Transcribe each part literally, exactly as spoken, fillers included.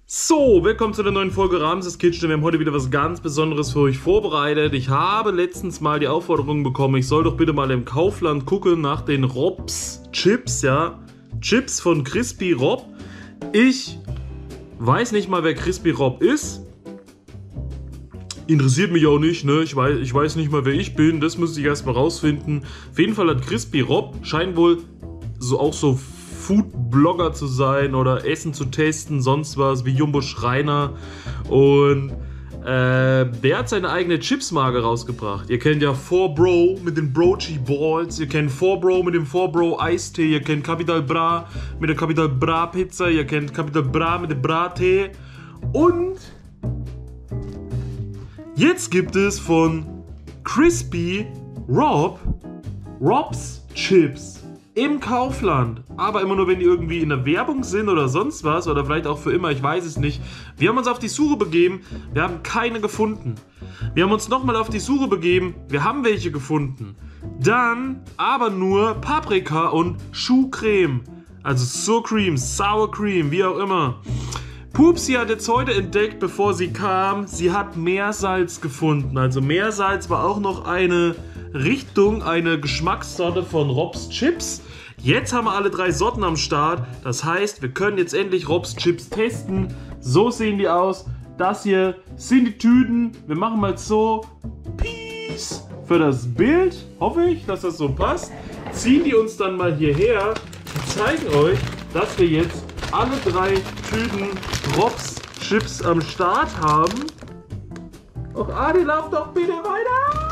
So, willkommen zu der neuen Folge Ramses Kitchen. Wir haben heute wieder was ganz Besonderes für euch vorbereitet. Ich habe letztens mal die Aufforderung bekommen, ich soll doch bitte mal im Kaufland gucken nach den Robs Chips, ja. Chips von Crispy Rob. Ich weiß nicht mal, wer Crispy Rob ist. Interessiert mich auch nicht, ne? Ich weiß, ich weiß nicht mal, wer ich bin. Das müsste ich erstmal rausfinden. Auf jeden Fall hat Crispy Rob, scheint wohl so auch so Food-Blogger zu sein oder Essen zu testen, sonst was, wie Jumbo Schreiner. Und äh, der hat seine eigene Chips-Marke rausgebracht. Ihr kennt ja four Bro mit den Brochi Balls, ihr kennt four Bro mit dem four Bro Eistee, ihr kennt Capital Bra mit der Capital Bra Pizza, ihr kennt Capital Bra mit dem Bra-Tee. Und jetzt gibt es von Crispy Rob Robs Chips im Kaufland, aber immer nur, wenn die irgendwie in der Werbung sind oder sonst was oder vielleicht auch für immer, ich weiß es nicht. Wir haben uns auf die Suche begeben, wir haben keine gefunden. Wir haben uns nochmal auf die Suche begeben, wir haben welche gefunden. Dann aber nur Paprika und Schuhcreme, also Sour Cream, Sour Cream, wie auch immer. Pupsi hat jetzt heute entdeckt, bevor sie kam, sie hat Meersalz gefunden. Also Meersalz war auch noch eine Richtung, eine Geschmackssorte von Robs Chips. Jetzt haben wir alle drei Sorten am Start. Das heißt, wir können jetzt endlich Robs Chips testen. So sehen die aus. Das hier sind die Tüten. Wir machen mal so. Peace. Für das Bild hoffe ich, dass das so passt. Ziehen die uns dann mal hierher und zeigen euch, dass wir jetzt alle drei Tüten Robs Chips am Start haben. Och, Adi, lauf doch bitte weiter!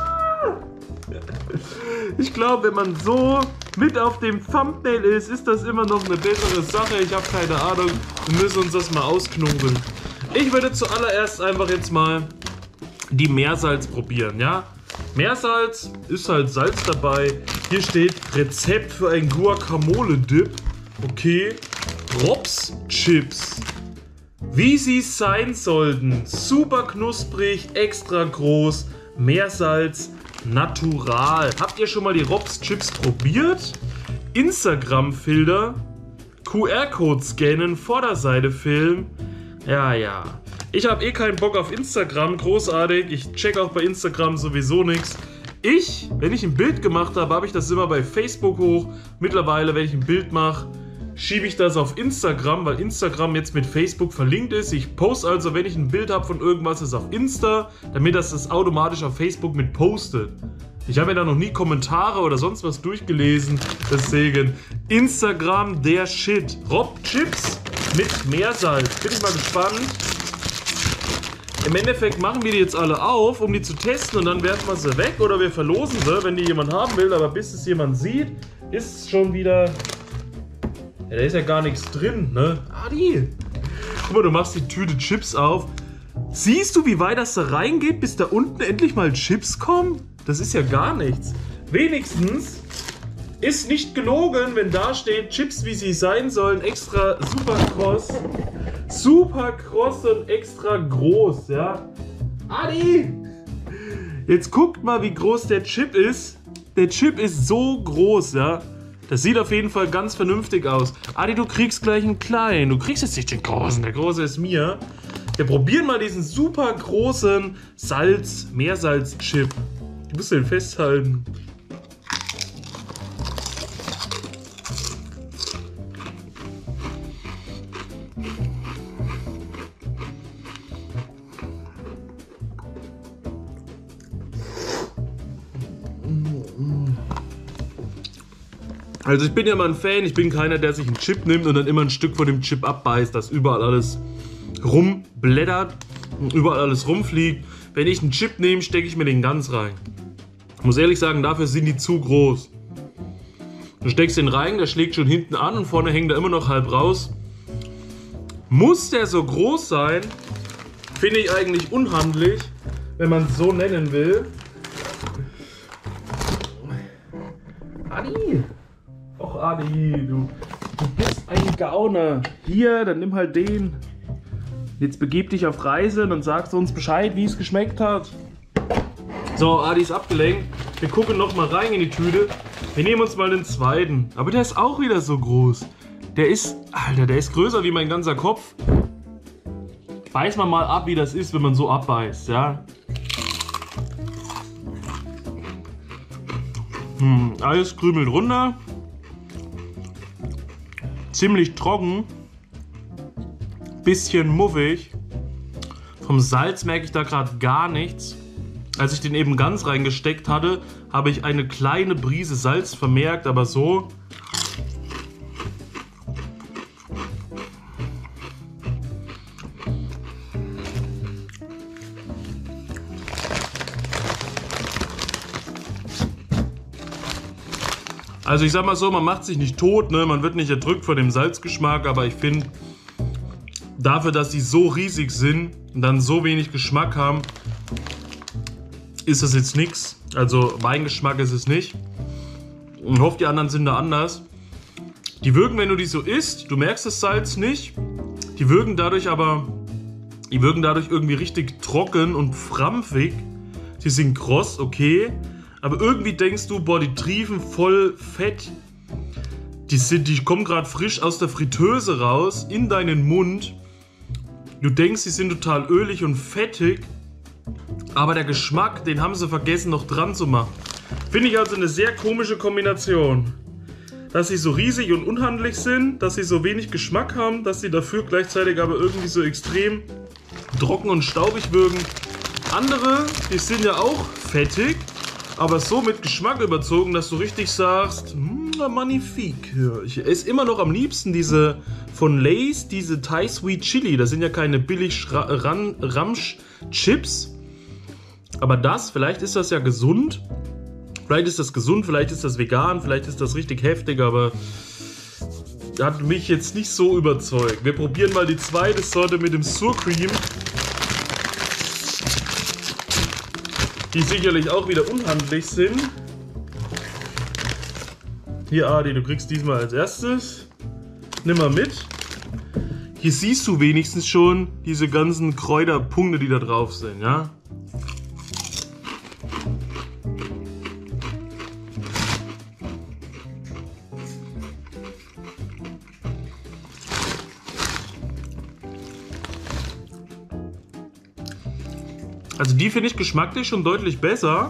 Ich glaube, wenn man so mit auf dem Thumbnail ist, ist das immer noch eine bessere Sache. Ich habe keine Ahnung. Wir müssen uns das mal ausknobeln. Ich würde zuallererst einfach jetzt mal die Meersalz probieren, ja? Meersalz ist halt Salz dabei. Hier steht Rezept für ein Guacamole-Dip. Okay. Robs Chips. Wie sie sein sollten. Super knusprig, extra groß. Meersalz. Natural. Habt ihr schon mal die Robs Chips probiert? Instagram-Filter, Q R-Code scannen, Vorderseite filmen. Ja, ja. Ich habe eh keinen Bock auf Instagram, großartig. Ich check auch bei Instagram sowieso nichts. Ich, wenn ich ein Bild gemacht habe, habe ich das immer bei Facebook hoch. Mittlerweile, wenn ich ein Bild mache, schiebe ich das auf Instagram, weil Instagram jetzt mit Facebook verlinkt ist. Ich poste also, wenn ich ein Bild habe von irgendwas, ist auf Insta, damit das das automatisch auf Facebook mit postet. Ich habe ja da noch nie Kommentare oder sonst was durchgelesen, deswegen Instagram der Shit. Rob Chips mit Meersalz. Bin ich mal gespannt. Im Endeffekt machen wir die jetzt alle auf, um die zu testen und dann werfen wir sie weg oder wir verlosen sie, wenn die jemand haben will. Aber bis es jemand sieht, ist es schon wieder... Ja, da ist ja gar nichts drin, ne? Adi! Guck mal, du machst die Tüte Chips auf. Siehst du, wie weit das da reingeht, bis da unten endlich mal Chips kommen? Das ist ja gar nichts. Wenigstens ist nicht gelogen, wenn da steht, Chips wie sie sein sollen, extra super kross. Super kross und extra groß, ja? Adi! Jetzt guckt mal, wie groß der Chip ist. Der Chip ist so groß, ja? Das sieht auf jeden Fall ganz vernünftig aus. Adi, du kriegst gleich einen kleinen. Du kriegst jetzt nicht den großen. Der große ist mir. Wir probieren mal diesen super großen Salz, Meersalz-Chip. Du musst den festhalten. Also ich bin ja mal ein Fan, ich bin keiner, der sich einen Chip nimmt und dann immer ein Stück von dem Chip abbeißt, dass überall alles rumblättert und überall alles rumfliegt. Wenn ich einen Chip nehme, stecke ich mir den ganz rein. Ich muss ehrlich sagen, dafür sind die zu groß. Du steckst den rein, der schlägt schon hinten an und vorne hängt er immer noch halb raus. Muss der so groß sein? Finde ich eigentlich unhandlich, wenn man es so nennen will. Adi! Och Adi, du, du bist ein Gauner. Hier, dann nimm halt den. Jetzt begib dich auf Reise und dann sagst du uns Bescheid, wie es geschmeckt hat. So, Adi ist abgelenkt. Wir gucken noch mal rein in die Tüte. Wir nehmen uns mal den zweiten. Aber der ist auch wieder so groß. Der ist, Alter, der ist größer wie mein ganzer Kopf. beiß mal mal ab, wie das ist, wenn man so abbeißt, ja. Hm, alles krümelt runter. Ziemlich trocken. Bisschen muffig. Vom Salz merke ich da gerade gar nichts. Als ich den eben ganz reingesteckt hatte, habe ich eine kleine Prise Salz vermerkt, aber so. Also ich sag mal so, man macht sich nicht tot, ne? Man wird nicht erdrückt von dem Salzgeschmack, aber ich finde, dafür, dass sie so riesig sind und dann so wenig Geschmack haben, ist das jetzt nichts. Also Weingeschmack ist es nicht. Ich hoffe, die anderen sind da anders. Die wirken, wenn du die so isst, du merkst das Salz nicht. Die wirken dadurch aber, die wirken dadurch irgendwie richtig trocken und frampfig. Die sind kross, okay. Aber irgendwie denkst du, boah, die triefen voll Fett. Die, sind, die kommen gerade frisch aus der Fritteuse raus, in deinen Mund. Du denkst, sie sind total ölig und fettig. Aber der Geschmack, den haben sie vergessen noch dran zu machen. Finde ich also eine sehr komische Kombination. Dass sie so riesig und unhandlich sind, dass sie so wenig Geschmack haben, dass sie dafür gleichzeitig aber irgendwie so extrem trocken und staubig wirken. Andere, die sind ja auch fettig, aber so mit Geschmack überzogen, dass du richtig sagst, mmm, magnifique. Ich esse immer noch am liebsten diese von Lay's, diese Thai Sweet Chili. Das sind ja keine billig Ramsch-Chips. Aber das, vielleicht ist das ja gesund. Vielleicht ist das gesund, vielleicht ist das vegan, vielleicht ist das richtig heftig, aber hat mich jetzt nicht so überzeugt. Wir probieren mal die zweite Sorte mit dem Sour Cream. Die sicherlich auch wieder unhandlich sind. Hier, Adi, du kriegst diesmal als erstes. Nimm mal mit. Hier siehst du wenigstens schon diese ganzen Kräuterpunkte, die da drauf sind, ja? Also die finde ich geschmacklich schon deutlich besser.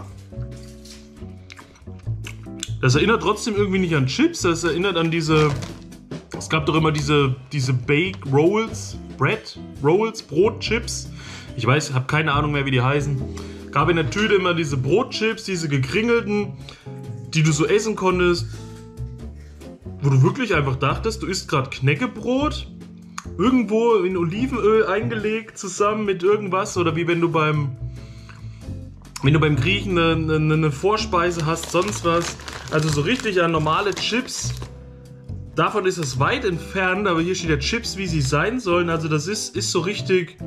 Das erinnert trotzdem irgendwie nicht an Chips, das erinnert an diese... Es gab doch immer diese, diese Bake Rolls, Bread Rolls, Brotchips. Ich weiß, habe keine Ahnung mehr, wie die heißen. Gab in der Tüte immer diese Brotchips, diese gekringelten, die du so essen konntest, wo du wirklich einfach dachtest, du isst gerade Knäckebrot. Irgendwo in Olivenöl eingelegt zusammen mit irgendwas, oder wie wenn du beim wenn du beim Griechen eine, eine, eine Vorspeise hast, sonst was. Also so richtig an normale Chips. Davon ist es weit entfernt, aber hier steht ja Chips, wie sie sein sollen. Also das ist, ist so richtig...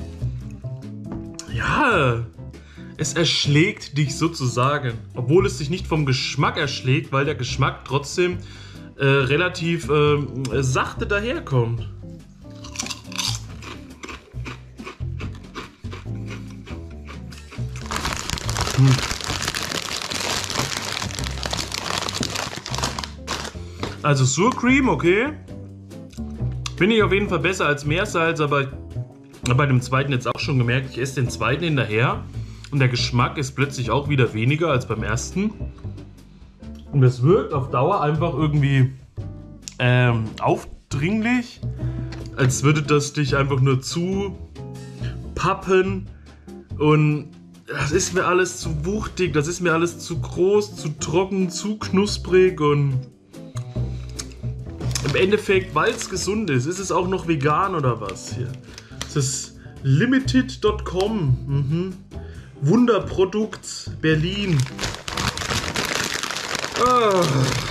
Ja, es erschlägt dich sozusagen. Obwohl es dich nicht vom Geschmack erschlägt, weil der Geschmack trotzdem äh, relativ äh, sachte daherkommt. Also Sour Cream, okay. Finde ich auf jeden Fall besser als Meersalz, aber ich habe bei dem zweiten jetzt auch schon gemerkt, ich esse den zweiten hinterher und der Geschmack ist plötzlich auch wieder weniger als beim ersten. Und das wirkt auf Dauer einfach irgendwie ähm, aufdringlich, als würde das dich einfach nur zu pappen und das ist mir alles zu wuchtig, das ist mir alles zu groß, zu trocken, zu knusprig und im Endeffekt, weil es gesund ist, ist es auch noch vegan oder was hier. Das ist limited Punkt com, mhm. Wunderprodukt Berlin. Ah.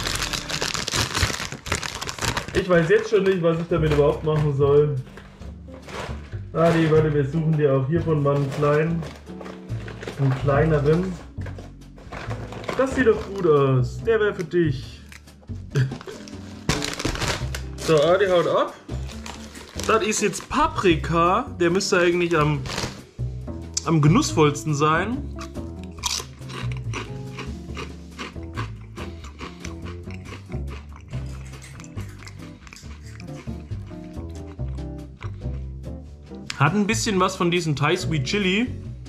Ich weiß jetzt schon nicht, was ich damit überhaupt machen soll. Ah, die, warte, wir suchen dir auch hiervon mal einen kleinen. Einen kleineren. Das sieht doch gut aus. Der wäre für dich. So, Adi haut ab. Das ist jetzt Paprika. Der müsste eigentlich am, am genussvollsten sein. Hat ein bisschen was von diesem Thai Sweet Chili.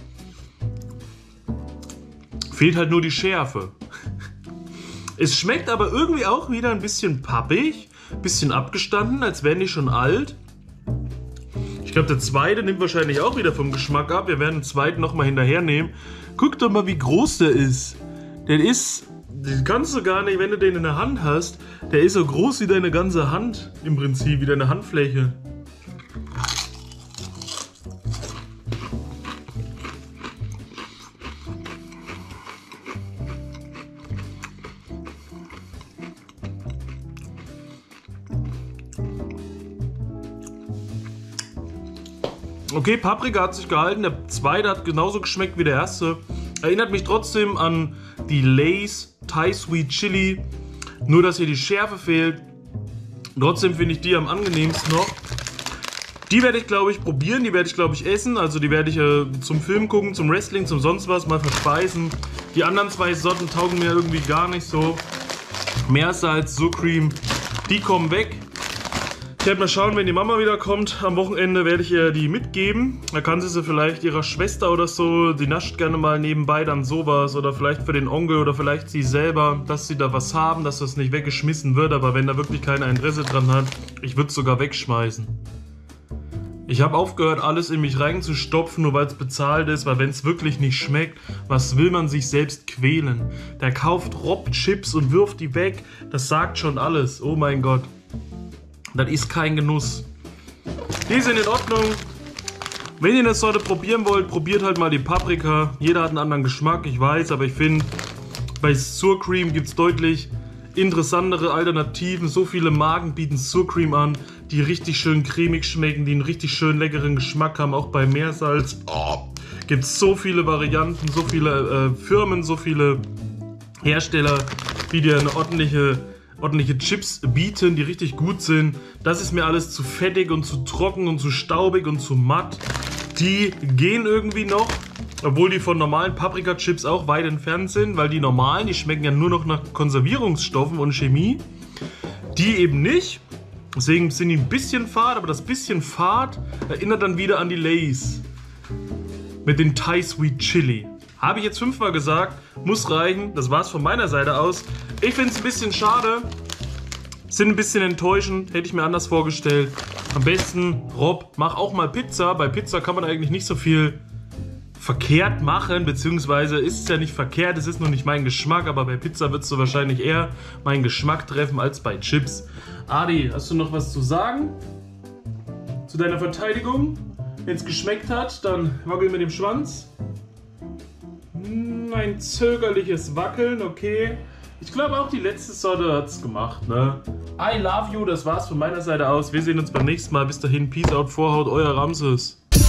Fehlt halt nur die Schärfe. Es schmeckt aber irgendwie auch wieder ein bisschen pappig, ein bisschen abgestanden, als wären die schon alt. Ich glaube, der zweite nimmt wahrscheinlich auch wieder vom Geschmack ab. Wir werden den zweiten nochmal hinterher nehmen. Guck doch mal, wie groß der ist. Der ist, den kannst du gar nicht, wenn du den in der Hand hast, der ist so groß wie deine ganze Hand im Prinzip, wie deine Handfläche. Okay, Paprika hat sich gehalten, der zweite hat genauso geschmeckt wie der erste. Erinnert mich trotzdem an die Lay's Thai Sweet Chili, nur dass hier die Schärfe fehlt. Trotzdem finde ich die am angenehmsten noch. Die werde ich, glaube ich, probieren, die werde ich, glaube ich, essen. Also die werde ich äh, zum Film gucken, zum Wrestling, zum sonst was mal verspeisen. Die anderen zwei Sorten taugen mir irgendwie gar nicht so. Meersalz, Surcream, die kommen weg. Ich werde mal schauen, wenn die Mama wieder kommt. Am Wochenende werde ich ihr die mitgeben. Da kann sie sie vielleicht ihrer Schwester oder so, die nascht gerne mal nebenbei dann sowas. Oder vielleicht für den Onkel oder vielleicht sie selber, dass sie da was haben, dass das nicht weggeschmissen wird. Aber wenn da wirklich keiner Interesse dran hat, ich würde es sogar wegschmeißen. Ich habe aufgehört, alles in mich reinzustopfen, nur weil es bezahlt ist. Weil wenn es wirklich nicht schmeckt, was will man sich selbst quälen? Der kauft Rob-Chips und wirft die weg. Das sagt schon alles. Oh mein Gott. Das ist kein Genuss. Die sind in Ordnung. Wenn ihr eine Sorte probieren wollt, probiert halt mal die Paprika. Jeder hat einen anderen Geschmack, ich weiß, aber ich finde, bei Surcream gibt es deutlich interessantere Alternativen. So viele Marken bieten Surcream an, die richtig schön cremig schmecken, die einen richtig schön leckeren Geschmack haben, auch bei Meersalz. Oh, gibt es so viele Varianten, so viele äh, Firmen, so viele Hersteller, die dir eine ordentliche ordentliche Chips bieten, die richtig gut sind. Das ist mir alles zu fettig und zu trocken und zu staubig und zu matt. Die gehen irgendwie noch, obwohl die von normalen Paprika-Chips auch weit entfernt sind, weil die normalen, die schmecken ja nur noch nach Konservierungsstoffen und Chemie. Die eben nicht. Deswegen sind die ein bisschen fad, aber das bisschen fad erinnert dann wieder an die Lay's. Mit den Thai Sweet Chili. Habe ich jetzt fünfmal gesagt, muss reichen. Das war es von meiner Seite aus. Ich finde es ein bisschen schade. Sind ein bisschen enttäuschend. Hätte ich mir anders vorgestellt. Am besten, Rob, mach auch mal Pizza. Bei Pizza kann man eigentlich nicht so viel verkehrt machen. Beziehungsweise ist es ja nicht verkehrt. Es ist noch nicht mein Geschmack. Aber bei Pizza würdest du wahrscheinlich eher meinen Geschmack treffen als bei Chips. Adi, hast du noch was zu sagen? Zu deiner Verteidigung? Wenn es geschmeckt hat, dann wackel mit dem Schwanz. Ein zögerliches Wackeln, okay. Ich glaube auch die letzte Sorte hat es gemacht, ne? I love you, das war's von meiner Seite aus. Wir sehen uns beim nächsten Mal. Bis dahin, Peace out, Vorhaut, euer Ramses.